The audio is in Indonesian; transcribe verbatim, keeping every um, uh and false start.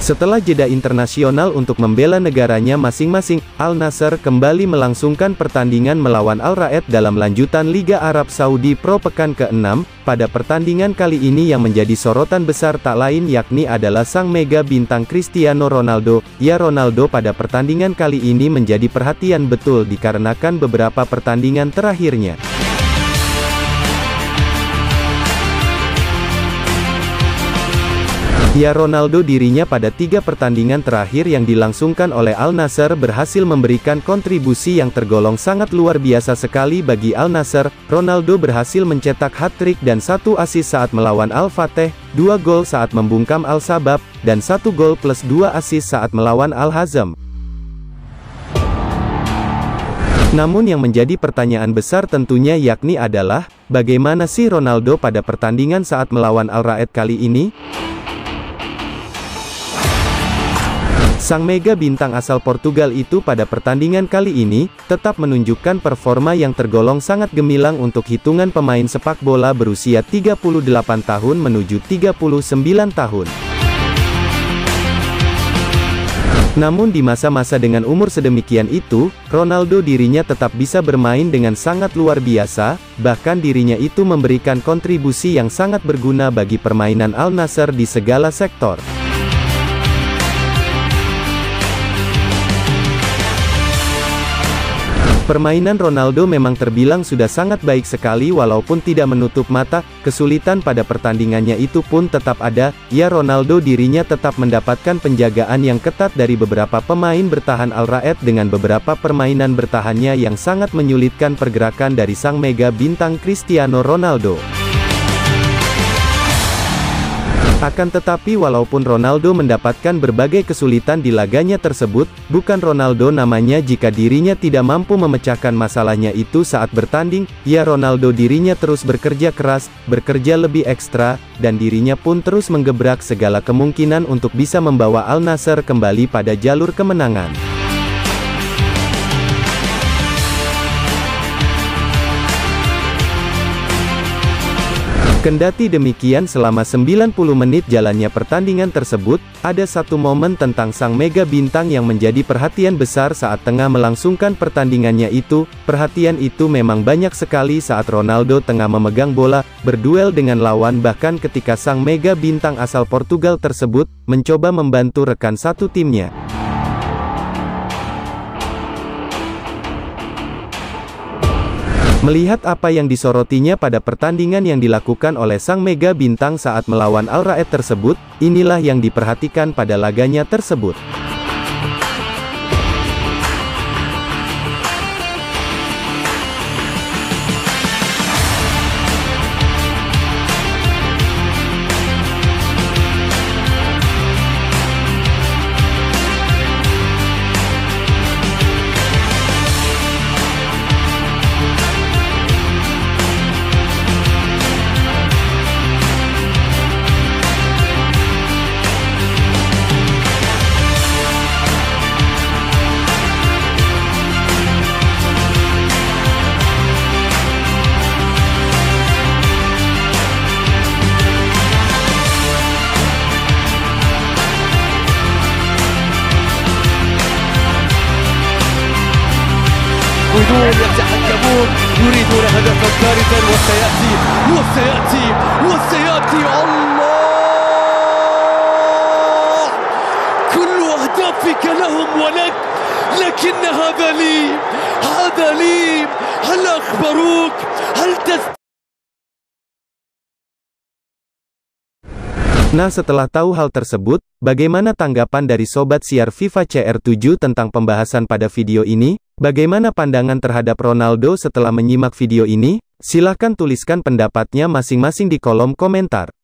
Setelah jeda internasional untuk membela negaranya masing-masing, Al Nassr kembali melangsungkan pertandingan melawan Al Raed dalam lanjutan Liga Arab Saudi Pro pekan keenam. Pada pertandingan kali ini yang menjadi sorotan besar tak lain yakni adalah sang mega bintang Cristiano Ronaldo. Ya, Ronaldo pada pertandingan kali ini menjadi perhatian betul dikarenakan beberapa pertandingan terakhirnya. Ya, Ronaldo dirinya pada tiga pertandingan terakhir yang dilangsungkan oleh Al Nassr berhasil memberikan kontribusi yang tergolong sangat luar biasa sekali bagi Al Nassr. Ronaldo berhasil mencetak hat-trick dan satu assist saat melawan Al Fateh, dua gol saat membungkam Al Sabab, dan satu gol plus dua assist saat melawan Al Hazm. Namun yang menjadi pertanyaan besar tentunya yakni adalah, bagaimana sih Ronaldo pada pertandingan saat melawan Al Raed kali ini? Sang mega bintang asal Portugal itu pada pertandingan kali ini, tetap menunjukkan performa yang tergolong sangat gemilang untuk hitungan pemain sepak bola berusia tiga puluh delapan tahun menuju tiga puluh sembilan tahun. Namun di masa-masa dengan umur sedemikian itu, Ronaldo dirinya tetap bisa bermain dengan sangat luar biasa, bahkan dirinya itu memberikan kontribusi yang sangat berguna bagi permainan Al Nassr di segala sektor. Permainan Ronaldo memang terbilang sudah sangat baik sekali walaupun tidak menutup mata, kesulitan pada pertandingannya itu pun tetap ada. Ya, Ronaldo dirinya tetap mendapatkan penjagaan yang ketat dari beberapa pemain bertahan Al Raed dengan beberapa permainan bertahannya yang sangat menyulitkan pergerakan dari sang mega bintang Cristiano Ronaldo. Akan tetapi walaupun Ronaldo mendapatkan berbagai kesulitan di laganya tersebut, bukan Ronaldo namanya jika dirinya tidak mampu memecahkan masalahnya itu saat bertanding. Ya, Ronaldo dirinya terus bekerja keras, bekerja lebih ekstra, dan dirinya pun terus menggebrak segala kemungkinan untuk bisa membawa Al Nassr kembali pada jalur kemenangan. Kendati demikian selama sembilan puluh menit jalannya pertandingan tersebut, ada satu momen tentang sang mega bintang yang menjadi perhatian besar saat tengah melangsungkan pertandingannya itu. Perhatian itu memang banyak sekali saat Ronaldo tengah memegang bola, berduel dengan lawan bahkan ketika sang mega bintang asal Portugal tersebut, mencoba membantu rekan satu timnya. Melihat apa yang disorotinya pada pertandingan yang dilakukan oleh sang mega bintang saat melawan Al Raed tersebut, inilah yang diperhatikan pada laganya tersebut. يريدون يتحكمون، يريدون هدفا بارزا وسيأتي وسيأتي وسيأتي الله، كل أهدافك لهم ولك، لكن هذا لي، هذا لي، هل أخبروك؟ هل تست Nah, setelah tahu hal tersebut, bagaimana tanggapan dari Sobat Siar FIFA C R tujuh tentang pembahasan pada video ini? Bagaimana pandangan terhadap Ronaldo setelah menyimak video ini? Silahkan tuliskan pendapatnya masing-masing di kolom komentar.